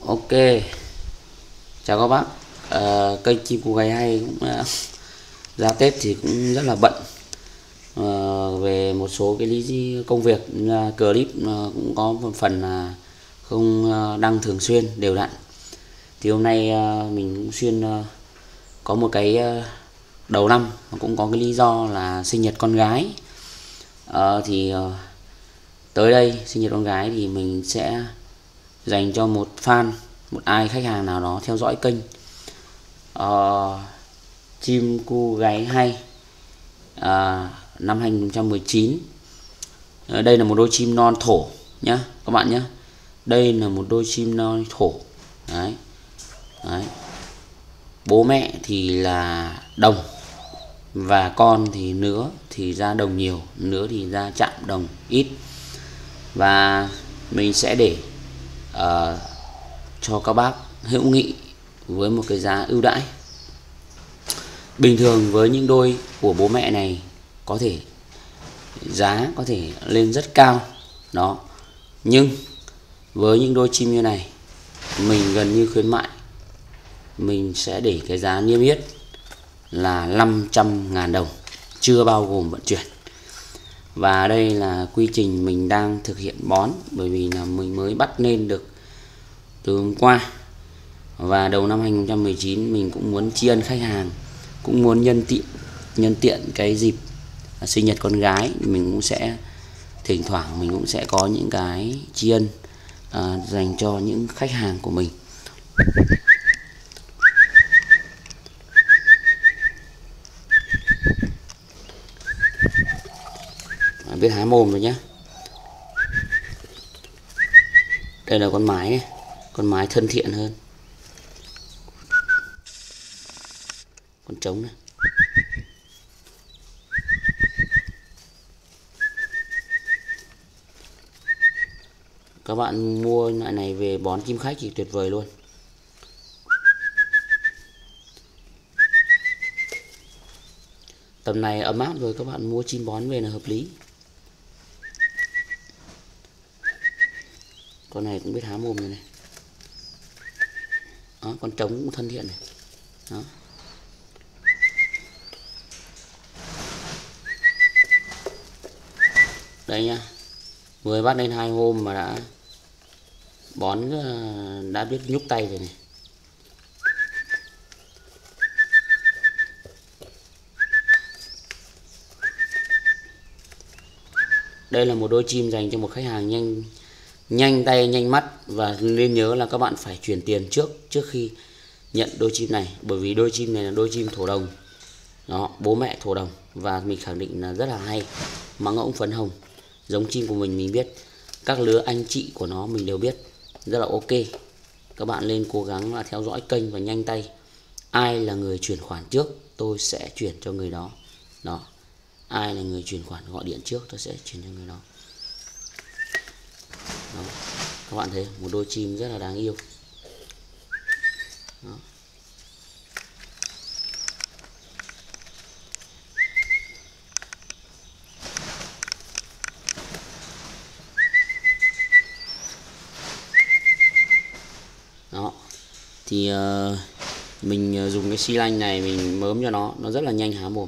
Ok, chào các bác. Kênh Chim Cú Gáy Hay cũng ra Tết thì cũng rất là bận về một số cái lý công việc, clip cũng có một phần là không đăng thường xuyên đều đặn. Thì hôm nay mình cũng xuyên có một cái đầu năm, cũng có cái lý do là sinh nhật con gái. Tới đây sinh nhật con gái thì mình sẽ dành cho một fan, một khách hàng nào đó theo dõi kênh Chim Cú Gáy Hay năm 2019. Đây là một đôi chim non thổ nhá các bạn nhé. Đây là một đôi chim non thổ. Đấy. Bố mẹ thì là đồng và con thì nứa thì ra đồng nhiều, nứa thì ra chạm đồng ít. Và mình sẽ để cho các bác hữu nghị với một cái giá ưu đãi. Bình thường với những đôi của bố mẹ này có thể giá có thể lên rất cao đó, nhưng với những đôi chim như này mình gần như khuyến mại, mình sẽ để cái giá niêm yết là 500.000 đồng chưa bao gồm vận chuyển. Và đây là quy trình mình đang thực hiện bón, bởi vì là mình mới bắt lên được từ hôm qua. Và đầu năm 2019 mình cũng muốn tri ân khách hàng, cũng muốn nhân tiện cái dịp sinh nhật con gái, mình cũng sẽ thỉnh thoảng mình cũng sẽ có những cái tri ân dành cho những khách hàng của mình. Biết há mồm rồi nhé. Đây là con mái này, con mái thân thiện hơn. Con trống này. Các bạn mua loại này về bón chim khách thì tuyệt vời luôn. Tầm này ấm áp rồi, các bạn mua chim bón về là hợp lý. Con này cũng biết há mồm rồi này. Đó, con trống cũng thân thiện này. Đó. Đây nha, mới bắt lên 2 hôm mà đã bón, đã biết nhúc tay rồi này. Đây là một đôi chim dành cho một khách hàng nhanh tay nhanh mắt, và nên nhớ là các bạn phải chuyển tiền trước khi nhận đôi chim này, bởi vì đôi chim này là đôi chim thổ đồng. Đó, bố mẹ thổ đồng và mình khẳng định là rất là hay. Mắng ống phấn hồng, giống chim của mình biết, các lứa anh chị của nó mình đều biết, rất là ok. Các bạn nên cố gắng là theo dõi kênh và nhanh tay. Ai là người chuyển khoản trước tôi sẽ chuyển cho người đó. Đó, ai là người chuyển khoản gọi điện trước tôi sẽ chuyển cho người đó. Đó. Các bạn thấy một đôi chim rất là đáng yêu. Đó. Đó. Thì mình dùng cái xi lanh này mình mớm cho nó rất là nhanh há mồm.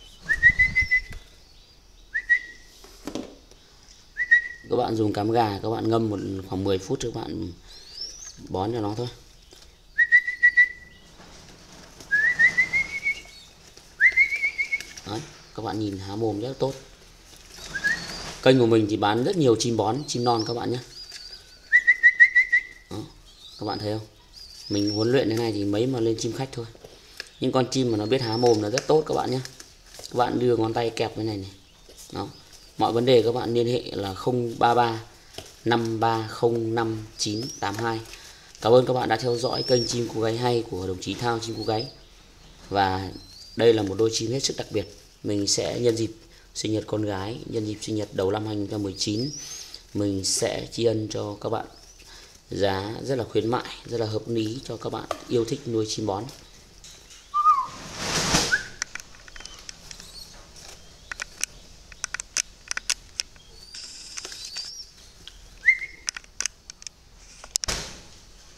Các bạn dùng cám gà, các bạn ngâm khoảng 10 phút các bạn bón cho nó thôi. Đấy, các bạn nhìn há mồm rất là tốt. Kênh của mình thì bán rất nhiều chim bón, chim non các bạn nhé. Đó, các bạn thấy không? Mình huấn luyện thế này thì mấy mà lên chim khách thôi. Nhưng con chim mà nó biết há mồm là rất tốt các bạn nhé. Các bạn đưa ngón tay kẹp cái này này. Đó. Mọi vấn đề các bạn liên hệ là 033 530 5982. Cảm ơn các bạn đã theo dõi kênh Chim Cú Gáy Hay của đồng chí Thao Chim Cú Gáy. Và đây là một đôi chim hết sức đặc biệt. Mình sẽ nhân dịp sinh nhật con gái, nhân dịp sinh nhật đầu năm 2019, mình sẽ tri ân cho các bạn giá rất là khuyến mại, rất là hợp lý cho các bạn yêu thích nuôi chim bón.